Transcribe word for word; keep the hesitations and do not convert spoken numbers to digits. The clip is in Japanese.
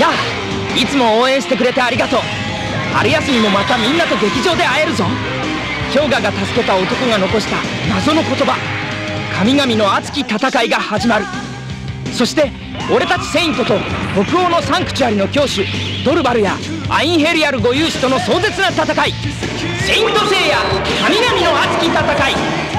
やあ、いつも応援してくれてありがとう。春休みもまたみんなと劇場で会えるぞ。氷河が助けた男が残した謎の言葉、神々の熱き戦いが始まる。そして俺たちセイントと北欧のサンクチュアリの教主ドルバルやアインヘリアル御勇士との壮絶な戦い、セイントセイヤ神々の熱き戦い。